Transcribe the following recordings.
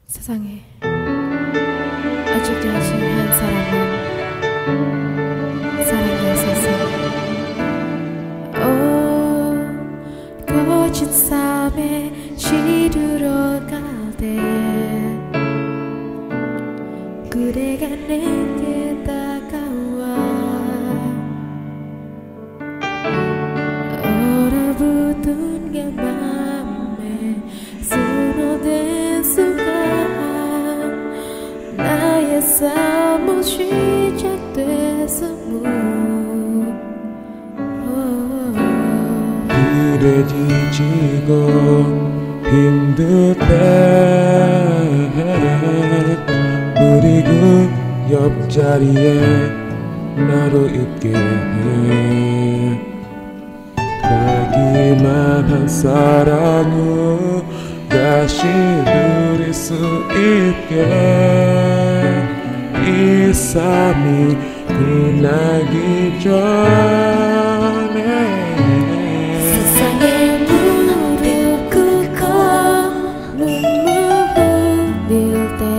세상에 아직도 한 사람은 사랑했었어. 거친 삶에 시들어 갈 때 그대가 내게 다가와 얼어붙은 게 맘에 스며든 순간 나의 삶은 시작됐어. 그래 지치고 힘들 때 우리 그 옆자리에 나로 있게 해. 가기만 한 사랑을 다시 누릴 수 있게 이 삶이 끝나기 전에 세상에 무릎 꿇고 눈물 흘릴 때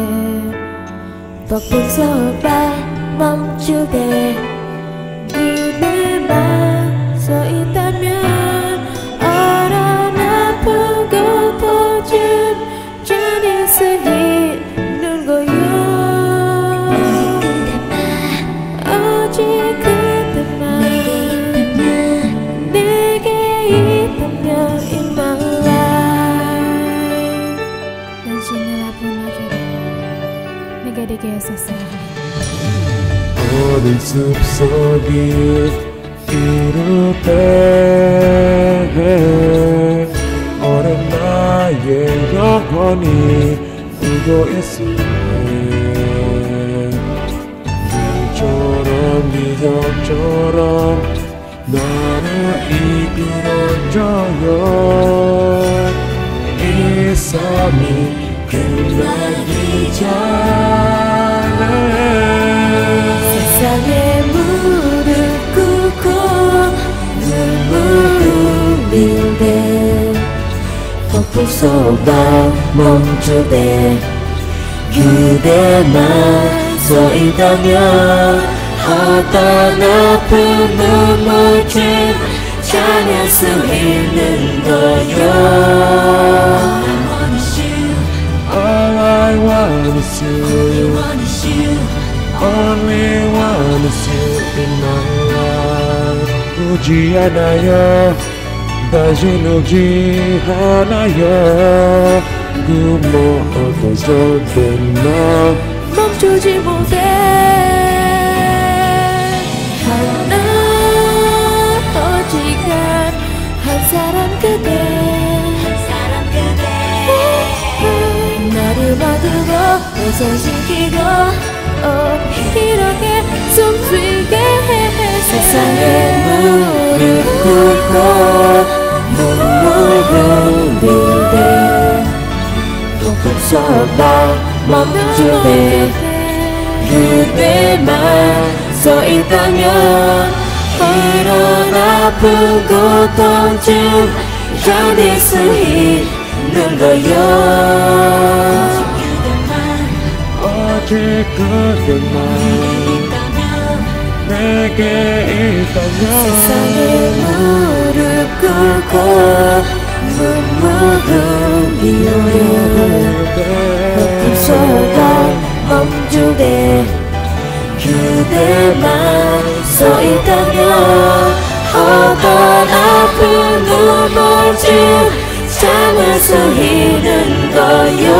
폭풍 속에 멈출 때 그대만 서 있다면 얼어 아픈 고통쯤 견딜 수 있는 거요. 오직 그대만 내게 있다면 in my life. 당신을 아픔하게 내게 되게 했었어. 어린 숲속이 이룰 때 어린 나의 영혼이 울고 있을때 기적처럼 기적처럼 나를 이끌어줘요. 이 삶이 끝나기 전에 세상에 무릎 꿇고 눈물 흘릴 때 폭풍 속에 멈출 때 그대만 서 있다면 어떤 아픈 눈물쯤 참을 수 있는 거요. All I want is you. Only one is you in my life. 울지 않아요. 다시 울지 않아요. 그 모든 절대 나 멈추지 못해. 하나 오직한 한 사람 그대 나를 받들고 내 손 신기고 이렇게 숨쉬게 해. 세상에 무릎 꿇고 눈물 흘릴 때 폭풍 속에 멈출 때 그대만 서 있다면 이런 아픈 고통쯤 견딜 수 있는 거요. 오직 그대만 내게 있다면 세상에 무릎 꿇고 눈물 흘릴 때 폭풍 속에 멈출 때 그대만 서 있다면 어떤 아픈 눈물쯤 참을 수 있는 거요.